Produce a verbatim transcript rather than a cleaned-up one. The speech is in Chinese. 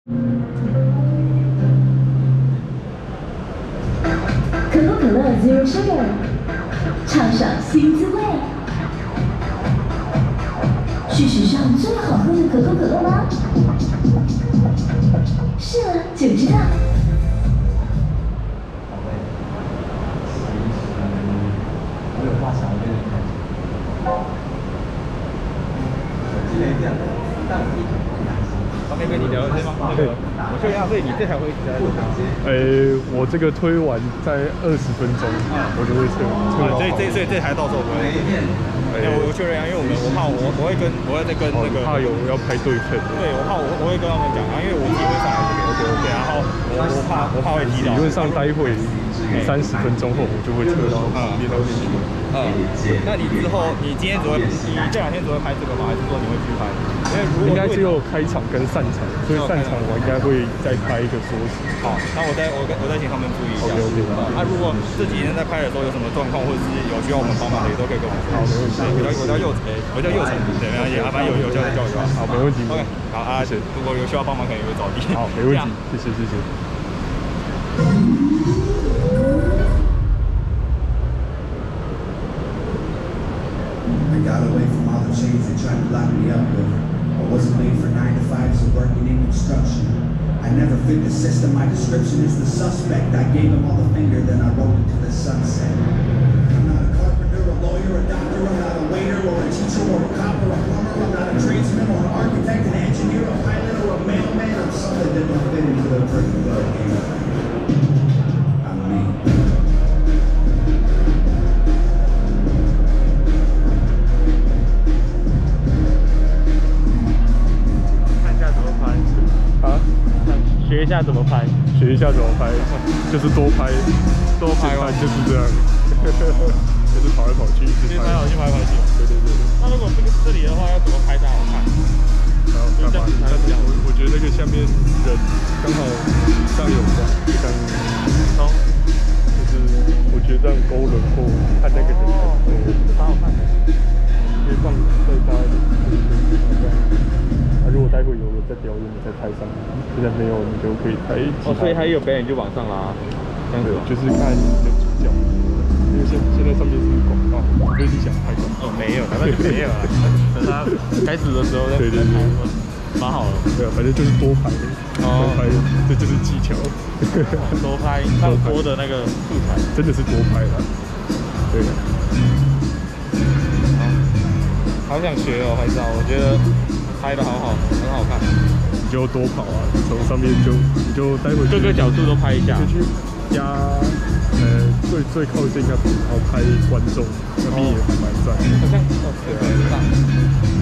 可口可乐 Zero Sugar， 畅爽新滋味。是史上最好喝的可口可乐吗？试了就知道。 我有话想要跟你谈。今天这样，但我一点不担心。方便跟你聊天吗？那个，我确认一下，所以你这台会一直在路上。 诶，我这个推完在二十分钟，我就会撤。撤所以这所以这台到时候我会。哎，我我确认一下，因为我们我怕我我会跟我会再跟那个怕有要排队程。 对，我怕我我会跟他们讲啊，因为我自己会上来这边。OK OK。然后我我怕我怕会提早。 理论上待会三十分钟后我就会撤到练到进去。 嗯，那你之后你今天只会你这两天只会拍这个吗？还是说你会继续拍？因为如果应该只有开场跟散场，所以散场我应该会再拍一个缩时。 好，那我再我跟我再请他们注意一下。 OK OK。 那如果这几天在拍的时候有什么状况，或者是有需要我们帮忙的，也都可以跟我们说。 好，没问题。 我叫我叫佑诶，我叫佑成，对，没关系，反正有有教就教育吧。 好，没问题。 OK， 好啊，如果有需要帮忙，可能也会找你。 好，没问题，谢谢谢谢。 I got away from all the chains they tried to lock me up with. I wasn't made for nine to fives or working in construction. I never fit the system, my description is the suspect. I gave him all the finger, then I rode into the sunset. I'm not a carpenter, a lawyer, a doctor, I'm not a waiter or a teacher or a cop or a plumber. I'm not a tradesman or an architect, an engineer, a pilot or a mailman. I'm something that don't fit into the perfect little game. I'm me. 学一下怎么拍，学一下怎么拍，就是多拍，多拍嘛，就是这样，就是跑来跑去，一直拍来跑去，拍来跑去。 对对对。 那如果这个这里的话，要怎么拍才好看？ 然后干嘛？这样，我我觉得那个下面人刚好上有光，这样，好，就是我觉得这样勾轮廓，看那个人才蛮好看的。可以放再大一点，这样。啊，如果待会有人在表演，你再拍上；现在没有，你就可以拍。 哦，所以他有表演就往上拉，这样子。 就是看你的主角，因为现现在上面是广告，所以你想拍广告。 哦，没有，那就没有了。等他开始的时候再对对对， 蛮好的。 对啊，反正就是多拍，多拍，这就是技巧。 多拍上多的那个素材， 真的是多拍了。对。 好想学哦，拍照，我觉得。拍的好好，很好看。 你就多跑啊，从上面就你就待会各个角度都拍一下。 就去压呃最最靠近那边，然后拍观众，那边也还蛮赞。 好像哦，对，很大。